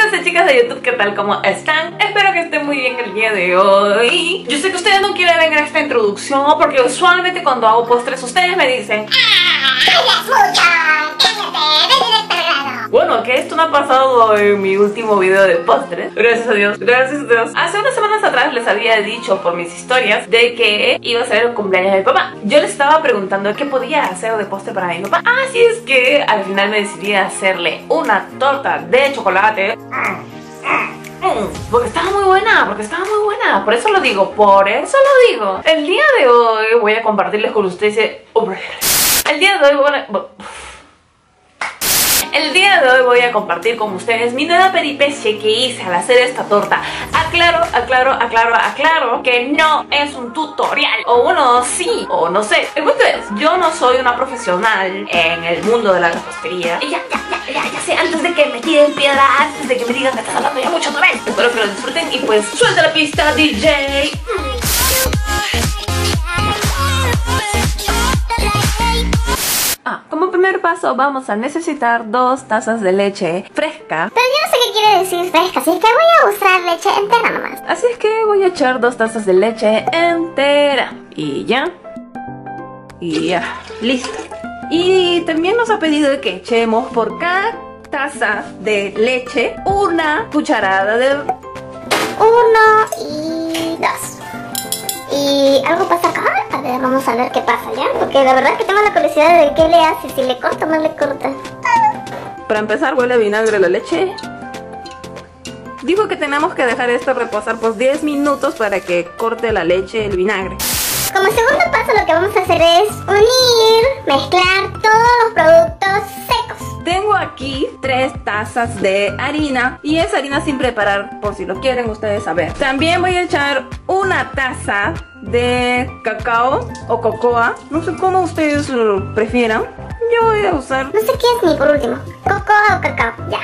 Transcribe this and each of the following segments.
Chicos y chicas de YouTube, ¿qué tal? ¿Cómo están? Espero que estén muy bien el día de hoy. Yo sé que ustedes no quieren ver esta introducción porque usualmente cuando hago postres ustedes me dicen ¡cállate mucho! ¡Cállate! Bueno, que esto no ha pasado en mi último video de postres. Gracias a Dios, gracias a Dios. Hace unas semanas atrás les había dicho por mis historias de que iba a ser el cumpleaños de mi papá. Yo les estaba preguntando qué podía hacer de postre para mi papá. Así es que al final me decidí a hacerle una torta de chocolate. Porque estaba muy buena, por eso lo digo, El día de hoy voy a compartirles con ustedes El día de hoy voy a compartir con ustedes mi nueva peripecia que hice al hacer esta torta. Aclaro que no es un tutorial, o bueno, sí, o no sé. El punto es, yo no soy una profesional en el mundo de la repostería. Y ya sé, antes de que me tiren piedra, antes de que me digan que estás hablando ya mucho otra vez. Espero que lo disfruten y pues suelta la pista, DJ. Como primer paso vamos a necesitar 2 tazas de leche fresca. Pero yo no sé qué quiere decir fresca, así que voy a usar leche entera nomás. Así es que voy a echar 2 tazas de leche entera. Y ya, listo. Y también nos ha pedido que echemos por cada taza de leche 1 cucharada de... 1 y 2. ¿Y algo pasa acá? A ver, vamos a ver qué pasa ya. Porque la verdad es que tengo la curiosidad de qué le hace, si le corta o no le corta. Para empezar, huele a vinagre la leche. Digo que tenemos que dejar esto reposar por 10 minutos para que corte la leche el vinagre. Como segundo paso lo que vamos a hacer es unir, mezclar todos los productos secos. Tengo aquí 3 tazas de harina y es harina sin preparar, por si lo quieren ustedes saber. También voy a echar 1 taza de cacao o cocoa, no sé cómo ustedes lo prefieran. Yo voy a usar... No sé qué es ni por último, cocoa o cacao, ya.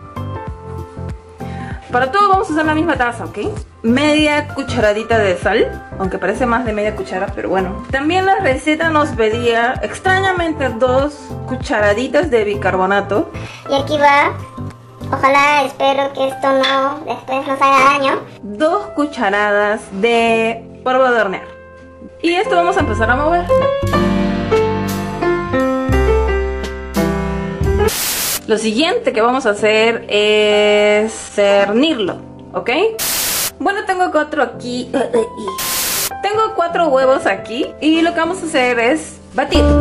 Para todo vamos a usar la misma taza, ¿ok? Media cucharadita de sal, aunque parece más de media cuchara, pero bueno. También la receta nos pedía extrañamente 2 cucharaditas de bicarbonato. Y aquí va, ojalá, espero que esto no después nos haga daño. 2 cucharadas de polvo de hornear. Y esto vamos a empezar a mover. Lo siguiente que vamos a hacer es cernirlo, ¿ok? Bueno, tengo 4 aquí. Tengo 4 huevos aquí. Y lo que vamos a hacer es batirlos.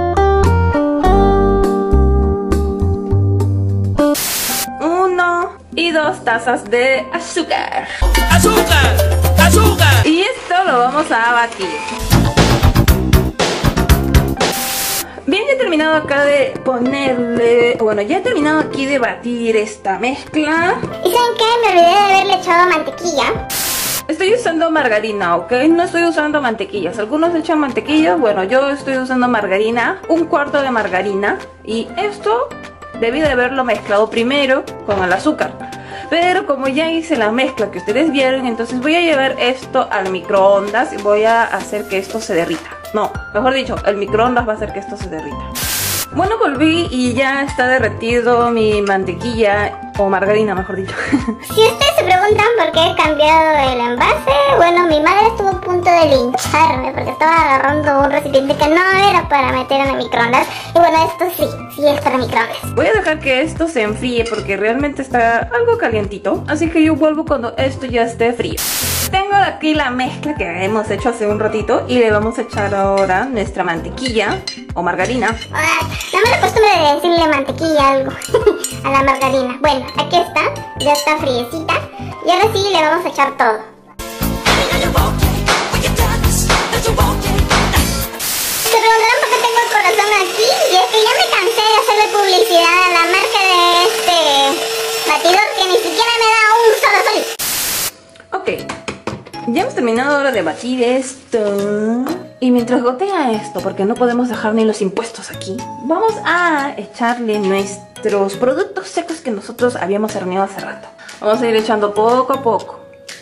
1 y 2 tazas de azúcar. ¡Azúcar! Y esto lo vamos a batir. Bien, ya he terminado acá de ponerle... Bueno, ya he terminado aquí de batir esta mezcla. ¿Y saben qué? Me olvidé de haberle echado mantequilla. Estoy usando margarina, ¿ok? No estoy usando mantequillas. Algunos echan mantequilla. Bueno, yo estoy usando margarina. 1/4 de margarina. Y esto debí de haberlo mezclado primero con el azúcar. Pero como ya hice la mezcla que ustedes vieron, entonces voy a llevar esto al microondas y voy a hacer que esto se derrita. No, mejor dicho, el microondas va a hacer que esto se derrita. Bueno, volví y ya está derretido mi mantequilla, o margarina, mejor dicho. Si ustedes se preguntan por qué he cambiado el envase, bueno, mi madre estuvo a punto de lincharme porque estaba agarrando un recipiente que no era para meter en el microondas. Y bueno, esto sí es para microondas. Voy a dejar que esto se enfríe porque realmente está algo calientito. Así que yo vuelvo cuando esto ya esté frío. Tengo aquí la mezcla que hemos hecho hace un ratito y le vamos a echar ahora nuestra mantequilla o margarina. No me la costumbre de decirle mantequilla algo a la margarina. Bueno, aquí está, ya está friecita. Y ahora sí le vamos a echar todo. Se preguntarán por qué tengo el corazón aquí. Y es que ya me cansé de hacerle publicidad a la marca de este batidor que ni siquiera me da un solo sol. Ok, ya hemos terminado ahora de batir esto. Y mientras gotea esto, porque no podemos dejar ni los impuestos aquí, vamos a echarle nuestros productos secos que nosotros habíamos horneado hace rato. Vamos a ir echando poco a poco.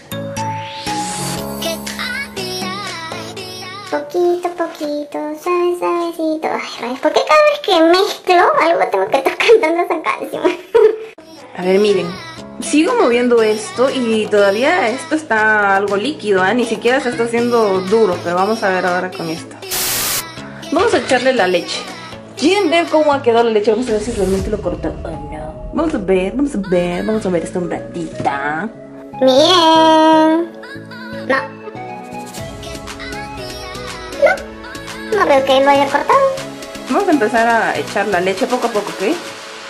Poquito, suavecito. Ay, rayos, ¿por qué cada vez que mezclo algo tengo que estar cantando esa canción? A ver, miren. Sigo moviendo esto y todavía esto está algo líquido, ¿eh? Ni siquiera se está haciendo duro, pero vamos a ver ahora con esto. Vamos a echarle la leche. ¿Quieren ver cómo ha quedado la leche? Vamos a ver si realmente lo corto o no. Vamos a ver esto un ratito. Bien. No veo que lo haya cortado. Vamos a empezar a echar la leche poco a poco, ¿ok?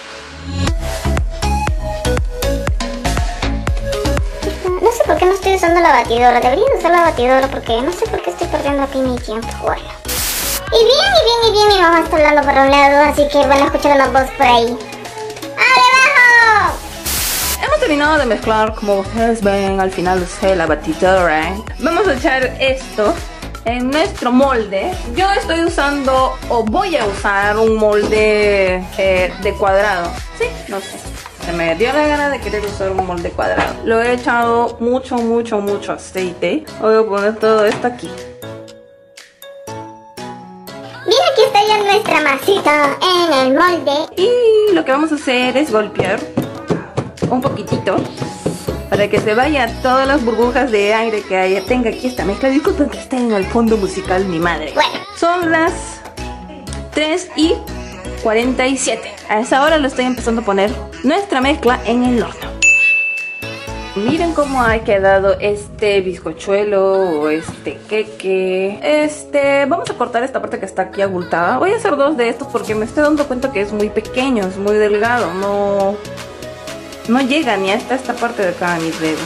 No sé por qué no estoy usando la batidora. Debería usar la batidora porque no sé por qué estoy perdiendo aquí mi tiempo. Bueno. Y bien, mi mamá está hablando por un lado, así que van a escuchar una voz por ahí. ¡Abajo! Hemos terminado de mezclar, como ustedes ven, al final usé la batidora. Vamos a echar esto en nuestro molde. Yo estoy usando, o voy a usar, un molde de cuadrado. Sí, no sé. Se me dio la gana de querer usar un molde cuadrado. Lo he echado mucho aceite. Voy a poner todo esto aquí. Bien, aquí está ya nuestra masita en el molde. Y lo que vamos a hacer es golpear un poquitito para que se vaya todas las burbujas de aire que tenga aquí esta mezcla. Disculpen que esté en el fondo musical mi madre. Bueno. Son las 3:47. A esa hora lo estoy empezando a poner nuestra mezcla en el horno. Miren cómo ha quedado este bizcochuelo o este queque. Vamos a cortar esta parte que está aquí abultada. Voy a hacer 2 de estos porque me estoy dando cuenta que es muy pequeño, es muy delgado. No llega ni hasta esta parte de acá de mis dedos.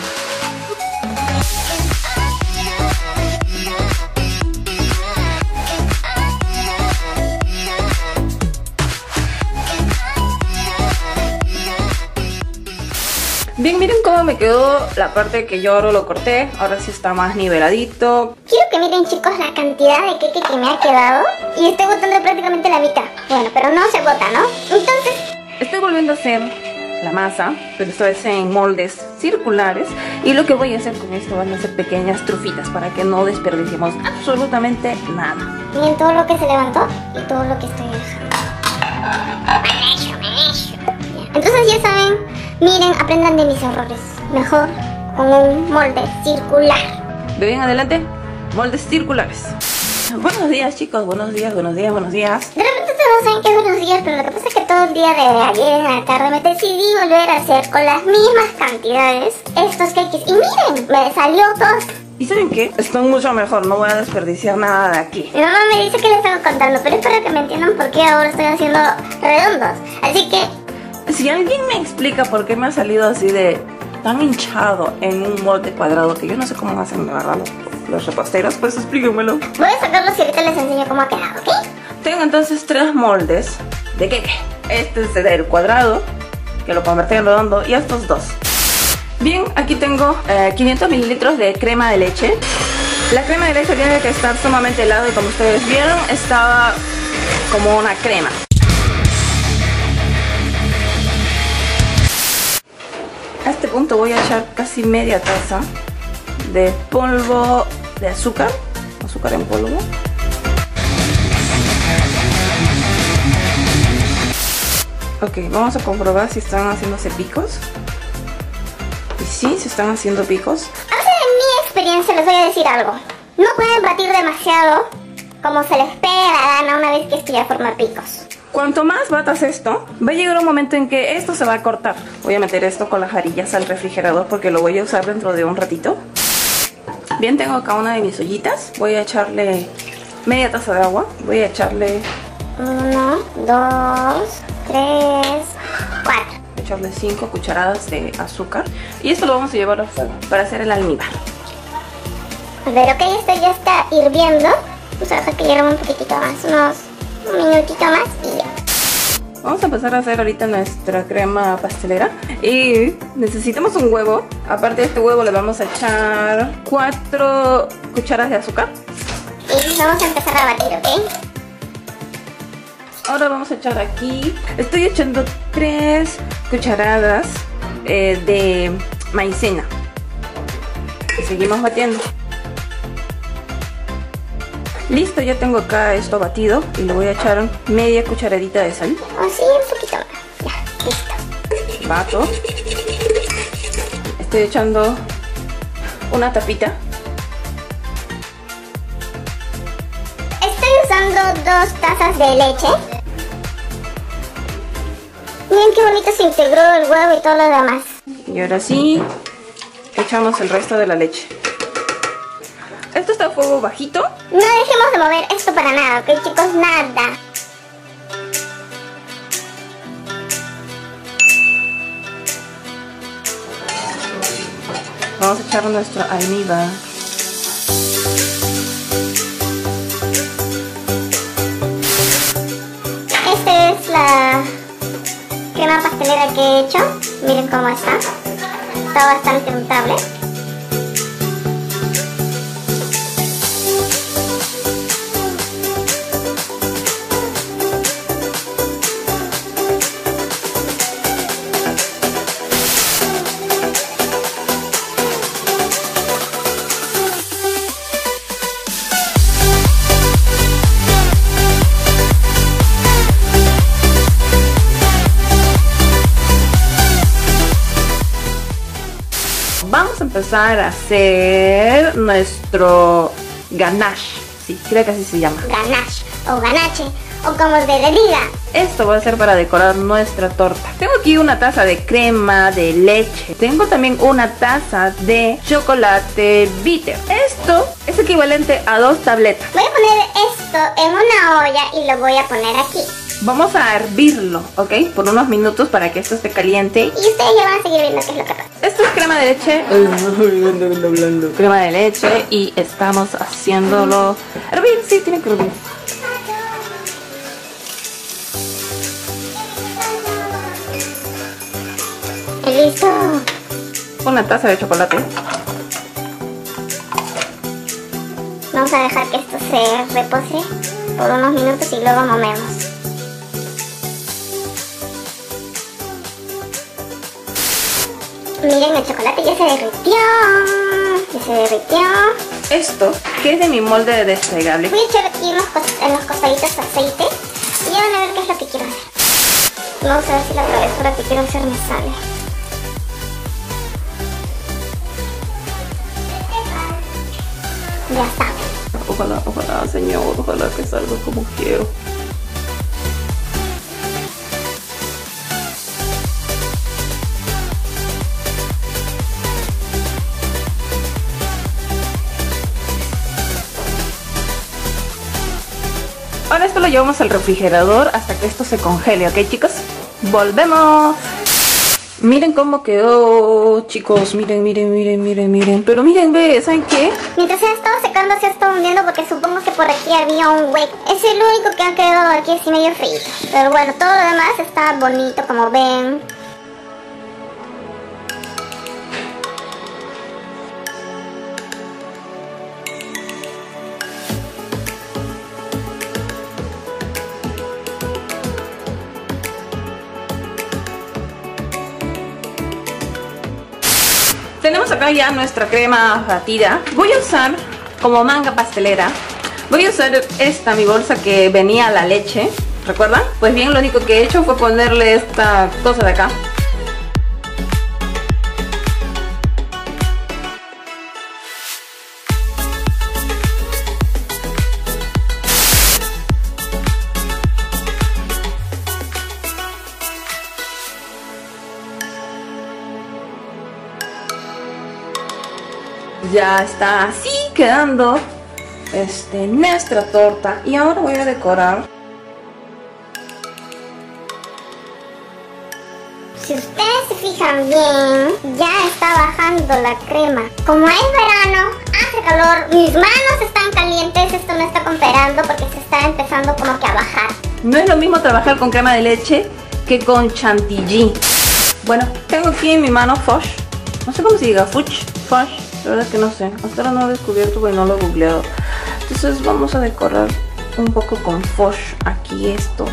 Bien, miren cómo me quedó la parte que yo ahora lo corté. Ahora sí está más niveladito. Quiero que miren, chicos, la cantidad de queque que me ha quedado. Y estoy botando prácticamente la mitad. Bueno, pero no se bota, ¿no? Entonces, estoy volviendo a hacer la masa, pero esta vez en moldes circulares. Y lo que voy a hacer con esto van a ser pequeñas trufitas para que no desperdiciemos absolutamente nada. Miren todo lo que se levantó y todo lo que estoy dejando. Entonces ya saben, miren, aprendan de mis errores. Mejor con un molde circular. De bien adelante, moldes circulares. Buenos días, chicos, buenos días. De repente todos saben que es buenos días, pero lo que pasa es que todo el día de ayer en la tarde me decidí volver a hacer con las mismas cantidades estos cakes. Y miren, me salió dos. ¿Y saben qué? Están mucho mejor, no voy a desperdiciar nada de aquí. Mi mamá me dice que le estaba contando, pero es para que me entiendan por qué ahora estoy haciendo redondos. Así que, si alguien me explica por qué me ha salido así de tan hinchado en un molde cuadrado, que yo no sé cómo hacen de verdad los reposteros, pues explíquenmelo. Voy a sacarlos y ahorita les enseño cómo ha quedado, ¿ok? Tengo entonces 3 moldes de queque. Este es del cuadrado, que lo convertí en redondo, y estos 2. Bien, aquí tengo 500 mililitros de crema de leche. La crema de leche tiene que estar sumamente helada y como ustedes vieron, estaba como una crema. A este punto voy a echar casi media taza de polvo de azúcar en polvo. Ok, vamos a comprobar si están haciéndose picos. Y sí, se están haciendo picos. A base de mi experiencia les voy a decir algo. No pueden batir demasiado como se les pega la gana una vez que esto ya forma picos. Cuanto más batas esto, va a llegar un momento en que esto se va a cortar. Voy a meter esto con las varillas al refrigerador porque lo voy a usar dentro de un ratito. Bien, tengo acá una de mis ollitas. Voy a echarle media taza de agua. Voy a echarle 1, 2, 3, 4. Voy a echarle 5 cucharadas de azúcar. Y esto lo vamos a llevar al fuego para hacer el almíbar. A ver, ok, esto ya está hirviendo. Vamos a dejar que hierva un poquitito más, un minutito más y ya. Vamos a empezar a hacer ahorita nuestra crema pastelera. Y necesitamos un huevo. Aparte de este huevo le vamos a echar 4 cucharadas de azúcar. Y vamos a empezar a batir, ¿ok? Ahora vamos a echar aquí, estoy echando 3 cucharadas de maicena. Y seguimos batiendo. Listo, ya tengo acá esto batido y le voy a echar media cucharadita de sal. Así, un poquito más. Ya, listo. Bato. estoy echando una tapita. Estoy usando 2 tazas de leche. Miren qué bonito se integró el huevo y todo lo demás. Y ahora sí, echamos el resto de la leche. Esto está a fuego bajito. No dejemos de mover esto para nada, ¿ok, chicos? Nada. Vamos a echar nuestro almíbar. Esta es la crema pastelera que he hecho. Miren cómo está. Está bastante untable. Vamos a empezar a hacer nuestro ganache. Sí, creo que así se llama. Ganache o ganache o como se le diga. Esto va a ser para decorar nuestra torta. Tengo aquí una taza de crema de leche. Tengo también una taza de chocolate bitter. Esto es equivalente a 2 tabletas. Voy a poner esto en una olla y lo voy a poner aquí. Vamos a hervirlo, ¿ok? Por unos minutos para que esto esté caliente. Y ustedes ya van a seguir viendo qué es lo que pasa. Esto es crema de leche. Crema de leche y estamos haciéndolo hervir. Sí, tiene que hervir. Listo. Una taza de chocolate. Vamos a dejar que esto se repose por unos minutos y luego movemos. Miren, el chocolate ya se derritió. Ya se derritió. Esto, que es de mi molde de desplegable. Voy a echar aquí en los costaditos aceite y ya van a ver qué es lo que quiero hacer. Vamos a ver si la travesura que quiero hacer me sale. Ya está. Ojalá, ojalá, señor, ojalá que salga como quiero. Ahora esto lo llevamos al refrigerador hasta que esto se congele, ¿ok, chicos? ¡Volvemos! Miren cómo quedó, chicos. Miren, miren, miren, miren, miren. Pero miren, ve, ¿saben qué? Mientras se ha estado secando, se ha estado hundiendo porque supongo que por aquí había un hueco. Es el único que ha quedado aquí así medio frío. Pero bueno, todo lo demás está bonito, como ven. Tenemos acá ya nuestra crema batida. Voy a usar como manga pastelera. Voy a usar esta, mi bolsa que venía a la leche. ¿Recuerdan? Pues bien, lo único que he hecho fue ponerle esta cosa de acá. Ya está así quedando nuestra torta. Y ahora voy a decorar. Si ustedes se fijan bien, ya está bajando la crema. Como es verano, hace calor, mis manos están calientes, esto no está cooperando porque se está empezando como que a bajar. No es lo mismo trabajar con crema de leche que con chantilly. Bueno, tengo aquí en mi mano Foch. No sé cómo se diga, Foch. La verdad que no sé, hasta ahora no he descubierto porque no lo he googleado. Entonces vamos a decorar un poco con Foch aquí esto.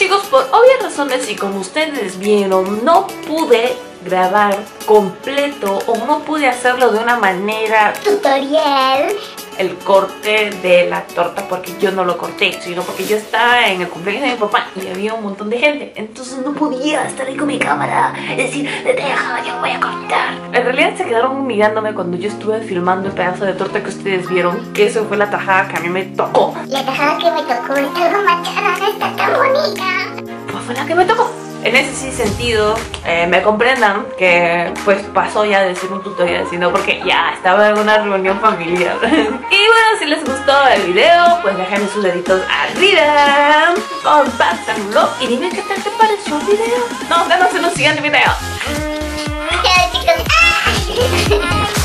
chicos, por obvias razones y como ustedes vieron, no pude grabar completo o no pude hacerlo de una manera tutorial. El corte de la torta porque yo no lo corté, sino porque yo estaba en el cumpleaños de mi papá y había un montón de gente, entonces no podía estar ahí con mi cámara y decir, deja, yo voy a cortar. En realidad se quedaron mirándome cuando yo estuve filmando el pedazo de torta que ustedes vieron, que eso fue la tajada que a mí me tocó. La tajada que me tocó está algo manchada, no está tan bonita. Pues fue la que me tocó. En ese sí sentido, me comprendan que pues pasó ya de ser un tutorial, sino porque ya estaba en una reunión familiar. Y bueno, si les gustó el video, pues déjenme sus deditos arriba, compártanlo y dime qué tal te pareció el video. Nos vemos en un siguiente video. Chao, chicos.